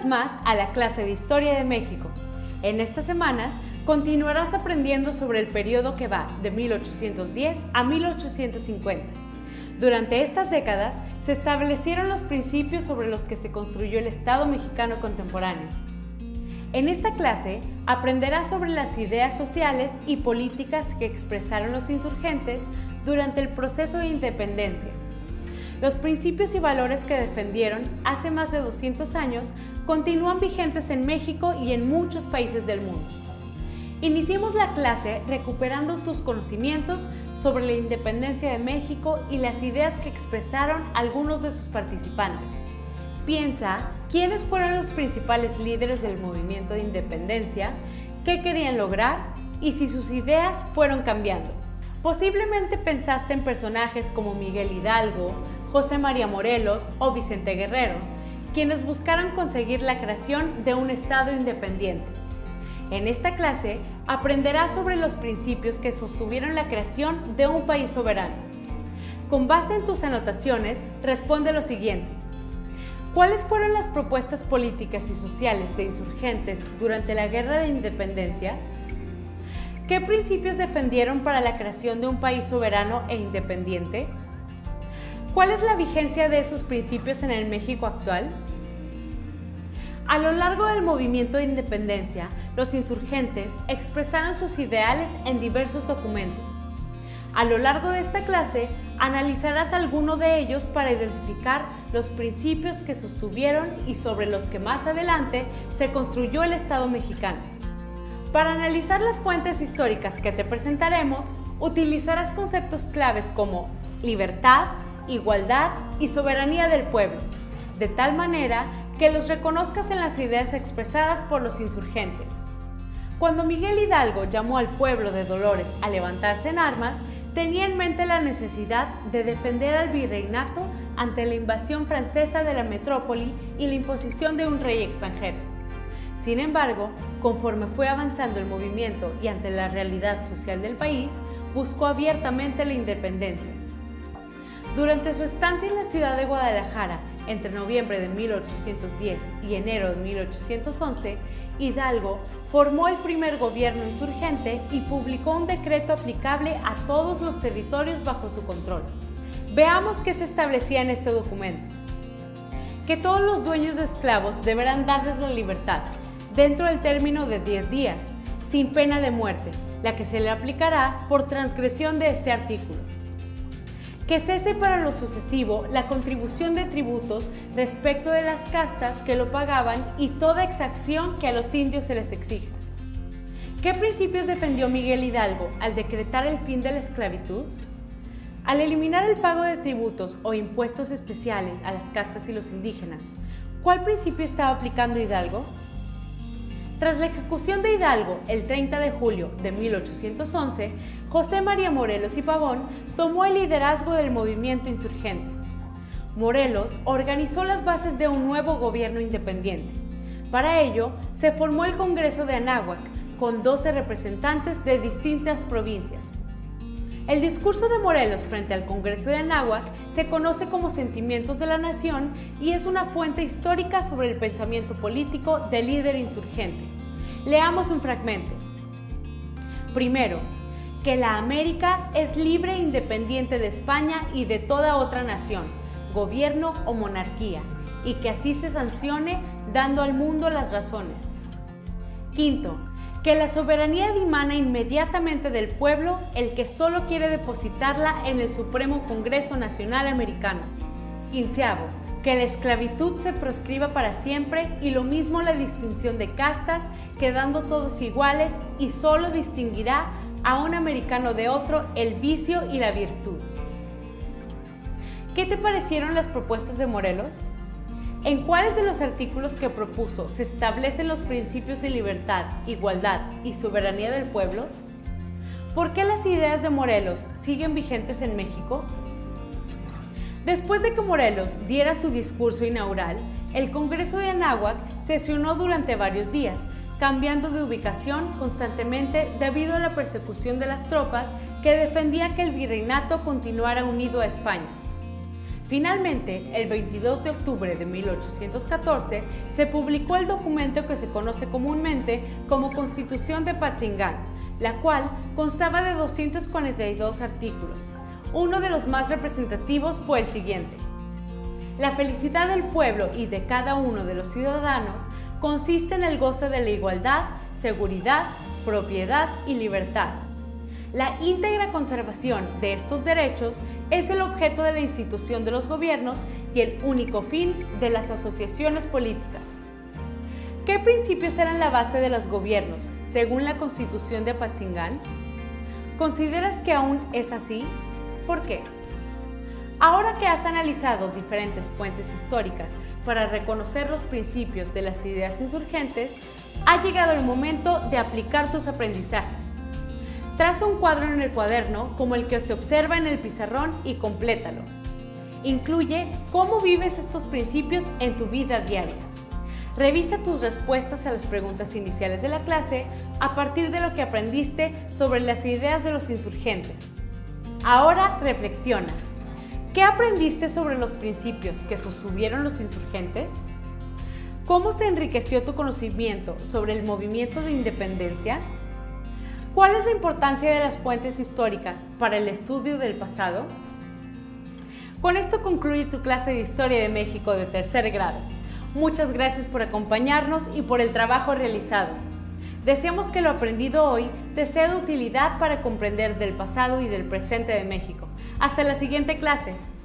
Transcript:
más a la clase de Historia de México. En estas semanas continuarás aprendiendo sobre el periodo que va de 1810 a 1850. Durante estas décadas se establecieron los principios sobre los que se construyó el Estado mexicano contemporáneo. En esta clase aprenderás sobre las ideas sociales y políticas que expresaron los insurgentes durante el proceso de independencia. Los principios y valores que defendieron hace más de 200 años continúan vigentes en México y en muchos países del mundo. Iniciemos la clase recuperando tus conocimientos sobre la independencia de México y las ideas que expresaron algunos de sus participantes. Piensa quiénes fueron los principales líderes del movimiento de independencia, qué querían lograr y si sus ideas fueron cambiando. Posiblemente pensaste en personajes como Miguel Hidalgo, José María Morelos o Vicente Guerrero, quienes buscaron conseguir la creación de un Estado independiente. En esta clase aprenderás sobre los principios que sostuvieron la creación de un país soberano. Con base en tus anotaciones, responde lo siguiente. ¿Cuáles fueron las propuestas políticas y sociales de insurgentes durante la Guerra de Independencia? ¿Qué principios defendieron para la creación de un país soberano e independiente? ¿Cuál es la vigencia de esos principios en el México actual? A lo largo del movimiento de independencia, los insurgentes expresaron sus ideales en diversos documentos. A lo largo de esta clase, analizarás alguno de ellos para identificar los principios que sostuvieron y sobre los que más adelante se construyó el Estado mexicano. Para analizar las fuentes históricas que te presentaremos, utilizarás conceptos claves como libertad, igualdad y soberanía del pueblo, de tal manera que los reconozcas en las ideas expresadas por los insurgentes. Cuando Miguel Hidalgo llamó al pueblo de Dolores a levantarse en armas, tenía en mente la necesidad de defender al virreinato ante la invasión francesa de la metrópoli y la imposición de un rey extranjero. Sin embargo, conforme fue avanzando el movimiento y ante la realidad social del país, buscó abiertamente la independencia. Durante su estancia en la ciudad de Guadalajara, entre noviembre de 1810 y enero de 1811, Hidalgo formó el primer gobierno insurgente y publicó un decreto aplicable a todos los territorios bajo su control. Veamos qué se establecía en este documento. Que todos los dueños de esclavos deberán darles la libertad, dentro del término de 10 días, sin pena de muerte, la que se le aplicará por transgresión de este artículo. Que cese para lo sucesivo la contribución de tributos respecto de las castas que lo pagaban y toda exacción que a los indios se les exija. ¿Qué principios defendió Miguel Hidalgo al decretar el fin de la esclavitud? Al eliminar el pago de tributos o impuestos especiales a las castas y los indígenas, ¿cuál principio estaba aplicando Hidalgo? Tras la ejecución de Hidalgo el 30 de julio de 1811, José María Morelos y Pavón tomó el liderazgo del movimiento insurgente. Morelos organizó las bases de un nuevo gobierno independiente. Para ello, se formó el Congreso de Anáhuac, con 12 representantes de distintas provincias. El discurso de Morelos frente al Congreso de Anáhuac se conoce como Sentimientos de la Nación y es una fuente histórica sobre el pensamiento político del líder insurgente. Leamos un fragmento. Primero, que la América es libre e independiente de España y de toda otra nación, gobierno o monarquía, y que así se sancione dando al mundo las razones. Quinto, que la soberanía dimana inmediatamente del pueblo, el que solo quiere depositarla en el Supremo Congreso Nacional Americano. Quinceavo, que la esclavitud se proscriba para siempre y lo mismo la distinción de castas, quedando todos iguales y solo distinguirá a un americano de otro el vicio y la virtud. ¿Qué te parecieron las propuestas de Morelos? ¿En cuáles de los artículos que propuso se establecen los principios de libertad, igualdad y soberanía del pueblo? ¿Por qué las ideas de Morelos siguen vigentes en México? Después de que Morelos diera su discurso inaugural, el Congreso de Anáhuac sesionó durante varios días, cambiando de ubicación constantemente debido a la persecución de las tropas que defendían que el virreinato continuara unido a España. Finalmente, el 22 de octubre de 1814, se publicó el documento que se conoce comúnmente como Constitución de Patzingán, la cual constaba de 242 artículos. Uno de los más representativos fue el siguiente: la felicidad del pueblo y de cada uno de los ciudadanos consiste en el goce de la igualdad, seguridad, propiedad y libertad. La íntegra conservación de estos derechos es el objeto de la institución de los gobiernos y el único fin de las asociaciones políticas. ¿Qué principios eran la base de los gobiernos según la Constitución de Patzingán? ¿Consideras que aún es así? ¿Por qué? Ahora que has analizado diferentes fuentes históricas para reconocer los principios de las ideas insurgentes, ha llegado el momento de aplicar tus aprendizajes. Traza un cuadro en el cuaderno como el que se observa en el pizarrón y complétalo. Incluye cómo vives estos principios en tu vida diaria. Revisa tus respuestas a las preguntas iniciales de la clase a partir de lo que aprendiste sobre las ideas de los insurgentes. Ahora reflexiona. ¿Qué aprendiste sobre los principios que sostuvieron los insurgentes? ¿Cómo se enriqueció tu conocimiento sobre el movimiento de independencia? ¿Cuál es la importancia de las fuentes históricas para el estudio del pasado? Con esto concluye tu clase de Historia de México de tercer grado. Muchas gracias por acompañarnos y por el trabajo realizado. Deseamos que lo aprendido hoy te sea de utilidad para comprender del pasado y del presente de México. Hasta la siguiente clase.